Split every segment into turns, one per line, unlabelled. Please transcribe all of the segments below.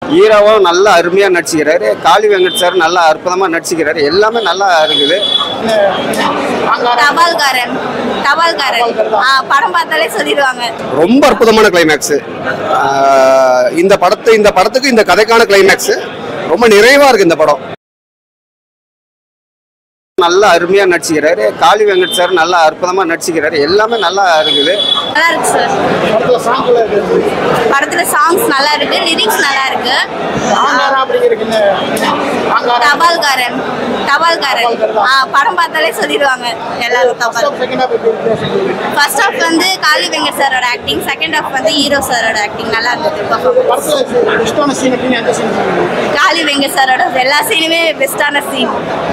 ஹீரோவும் நல்லா அருமையாக நடிச்சுக்கிறாரு. காளி வெங்கட் சார் நல்லா அற்புதமாக நடிச்சுக்கிறாரு. எல்லாமே நல்லா இருக்குது.
தபால்காரன் படம் பார்த்தாலே சொல்லிடுவாங்க.
ரொம்ப அற்புதமான கிளைமேக்ஸ். இந்த படத்துக்கு இந்த கதைக்கான கிளைமேக்ஸ் ரொம்ப நிறைவா இருக்கு. இந்த படம் நல்லா அருமையா நடிச்சுக்கிறாரு. காளி வெங்கட் சார் நல்லா அற்புதமா நடிச்சுக்கிறாரு. எல்லாமே நல்லா இருக்குது.
நல்லா இருக்கு சார். படத்துல சாங்ஸ் நல்லா இருக்கு, லிரிக்ஸ் நல்லா இருக்கு. தபால்காரன் படம் பார்த்தாலே சொல்லிடுவாங்க எல்லாரும். ஃபர்ஸ்ட் ஹாஃப் வந்து காளி வெங்கட் சாரோட ஆக்டிங், செகண்ட் ஹாஃப் வந்து ஹீரோ சாரோட ஆக்டிங் நல்லா இருந்தது. காளி வெங்கட் சாரோட எல்லா சீனுமே பெஸ்டான சீன்.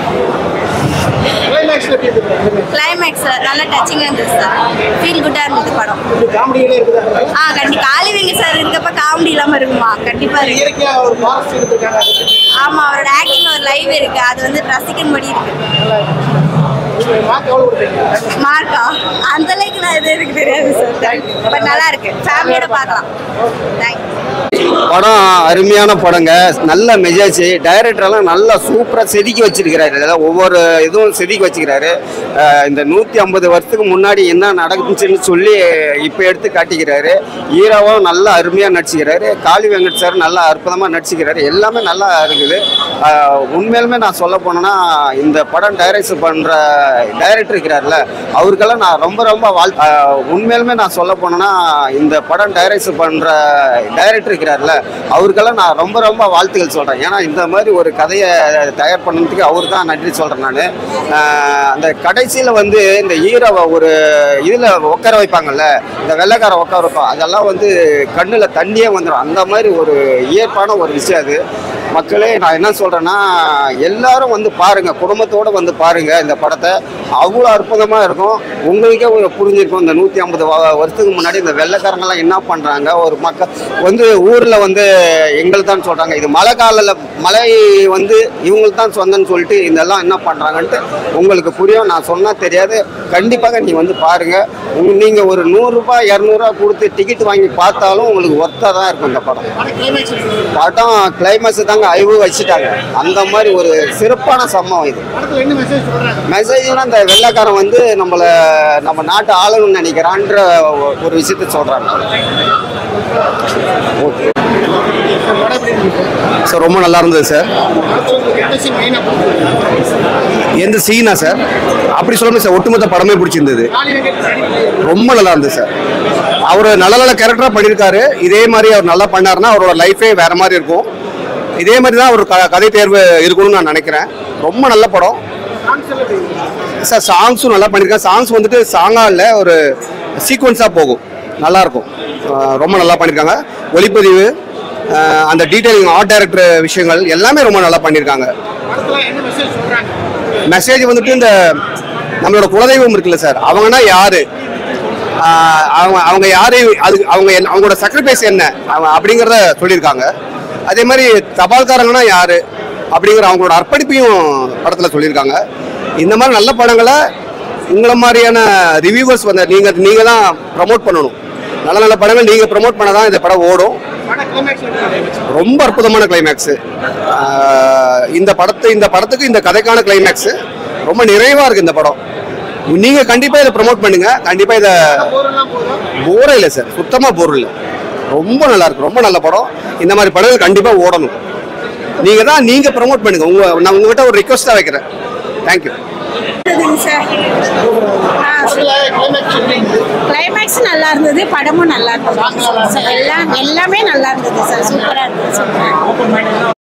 கிளைமேக்ஸ் நல்ல டச்சிங்கா இருந்தது சார். ஃபீல் குட்டா இருந்தது படம். கண்டிப்பா காளி வெங்கட் சார் இருக்கப்ப காமெடி இல்லாம இருக்குமா? கண்டிப்பா இருக்கு. ஆமா, அவரோட ஆக்டிங் ஒரு லைவ் இருக்கு. அது வந்து ரசிக்கும்படி இருக்கு. மார்க்கா அந்த அளவுக்கு நான் இது எனக்கு தெரியாது சார். பட் நல்லா இருக்கு, ஃபேமிலியோட பார்க்கலாம்.
படம் அருமையான படங்க. நல்ல மெசேஜ். டைரக்டரெல்லாம் நல்லா சூப்பராக செதுக்கி வச்சிருக்கிறாரு. அதாவது ஒவ்வொரு இதுவும் செதுக்கி வச்சுக்கிறாரு. இந்த 150 வருஷத்துக்கு முன்னாடி என்ன நடந்துச்சுன்னு சொல்லி இப்போ எடுத்து காட்டிக்கிறாரு. ஹீரோவும் நல்லா அருமையாக நடிச்சுக்கிறாரு. காளி வெங்கட் சார் நல்லா அற்புதமாக நடிச்சுக்கிறாரு. எல்லாமே நல்லா இருக்குது. உண்மையிலுமே நான் சொல்ல போனேன்னா இந்த படம் டைரக்ஷன் பண்ணுற டைரக்டர் இருக்கிறார்ல, அவருக்கெல்லாம் நான் ரொம்ப உண்மையிலுமே நான் சொல்ல போனேன்னா இந்த படம் டைரக்ஷன் பண்ணுற டைரக்டர் இருக்கிறார்ல, அவருக்கெல்லாம் நான் ரொம்ப வாழ்த்துக்கள் சொல்கிறேன். ஏன்னா இந்த மாதிரி ஒரு கதையை தயார் பண்ணதுக்கு அவரு தான் நன்றி சொல்கிறேன். நான் அந்த கடைசியில் வந்து இந்த ஹீரோவை ஒரு இதில் உட்கார வைப்பாங்கல்ல, இந்த வெள்ளைக்கார உட்கார வைப்போம், அதெல்லாம் வந்து கண்ணில் தண்ணியே வந்துடும். அந்த மாதிரி ஒரு இயற்பான ஒரு விஷயம் அது. மக்களே, நான் என்ன சொல்கிறேன்னா எல்லாரும் வந்து பாருங்கள், குடும்பத்தோடு வந்து பாருங்கள் இந்த படத்தை. அவ்வளோ அற்புதமாக இருக்கும். உங்களுக்கே ஒரு புரிஞ்சிருக்கும். இந்த 150 வருஷத்துக்கு முன்னாடி இந்த வெள்ளைக்காரங்கெல்லாம் என்ன பண்ணுறாங்க. ஒரு மக்கள் வந்து ஊரில் வந்து எங்களுக்கு தான் சொல்கிறாங்க, இது மழை மழை வந்து இவங்களுக்கு தான் சொந்தன்னு சொல்லிட்டு இதெல்லாம் என்ன பண்ணுறாங்கன்ட்டு உங்களுக்கு புரியும். நான் சொன்னால் தெரியாது. கண்டிப்பாக நீங்கள் வந்து பாருங்கள். நீங்கள் ஒரு 100 ரூபாய் 200 ரூபா கொடுத்து டிக்கெட் வாங்கி பார்த்தாலும் உங்களுக்கு ஒர்த்தாக தான் இருக்கும் இந்த படம். கிளைமேக்ஸ் தாங்க ஐவு வச்சுட்டாங்க. அந்த மாதிரி ஒரு சிறப்பான சம்பவம் இது. மெசேஜ்னா இந்த வெள்ளைக்காரன் வந்து நம்ம நாட்டை ஆளணும்னு நினைக்கிறான்ற ஒரு விஷயத்த சொல்றாங்க. ஓகே சார், ரொம்ப நல்லா இருந்தது சார். எந்த சீனா சார்? அப்படி சொல்லுங்க சார், ஒட்டுமொத்த படமே பிடிச்சிருந்தது. ரொம்ப நல்லா இருந்தது சார். அவர் நல்ல கேரக்டரா பண்ணியிருக்காரு. இதே மாதிரி அவர் நல்லா பண்ணாருன்னா அவரோட லைஃபே வேற மாதிரி இருக்கும். இதே மாதிரி தான் ஒரு கதை தேர்வு இருக்கணும்னு நான் நினைக்கிறேன். ரொம்ப நல்ல படம் சார். சாங்ஸும் நல்லா பண்ணியிருக்கேன். சாங்ஸ் வந்துட்டு சாங்காக இல்லை, ஒரு சீக்வன்ஸாக போகும். நல்லாயிருக்கும். ரொம்ப நல்லா பண்ணியிருக்காங்க. ஒளிப்பதிவு, அந்த டீட்டெயிலிங், ஆர்ட் டைரக்டர் விஷயங்கள் எல்லாமே ரொம்ப நல்லா பண்ணியிருக்காங்க. மெசேஜ் வந்துட்டு இந்த நம்மளோட குலதெய்வம் இருக்குல்ல சார், அவங்கன்னா யாரு, அவங்க யாரு, அது அவங்களோட சாக்ரிஃபைஸ் என்ன அப்படிங்கிறத சொல்லியிருக்காங்க. அதே மாதிரி தபால்காரங்கன்னா யாரு அப்படிங்கிற அவங்களோட அர்ப்பணிப்பையும் படத்தில் சொல்லியிருக்காங்க. இந்த மாதிரி நல்ல படங்களை உங்களை மாதிரியான ரிவ்யூவர்ஸ் வந்து நீங்கள் தான் ப்ரமோட் பண்ணணும். நல்ல படங்கள் நீங்கள் ப்ரமோட் பண்ண தான் இந்த படம் ஓடும். ரொம்ப அற்புதமான கிளைமேக்ஸ். இந்த படத்துக்கு இந்த கதைக்கான கிளைமேக்ஸ் ரொம்ப நிறைவாக இருக்குது இந்த படம். நீங்கள் கண்டிப்பாக இதை ப்ரமோட் பண்ணுங்க. கண்டிப்பாக இதை போரே இல்லை சார், சுத்தமாக போர் இல்லை. ரொம்ப நல்லா இருக்கு. ரொம்ப நல்ல படம். இந்த மாதிரி படங்கள் கண்டிப்பாக ஓடணும். நீங்கள் ப்ரமோட் பண்ணுங்க. நான் உங்ககிட்ட ஒரு ரெக்வஸ்ட்டாக வைக்கிறேன். தேங்க்யூ.
கிளைமேக்ஸ் நல்லா இருந்தது, படமும் நல்லா இருந்தது. எல்லாமே நல்லா இருந்தது சார். சூப்பராக இருந்தது.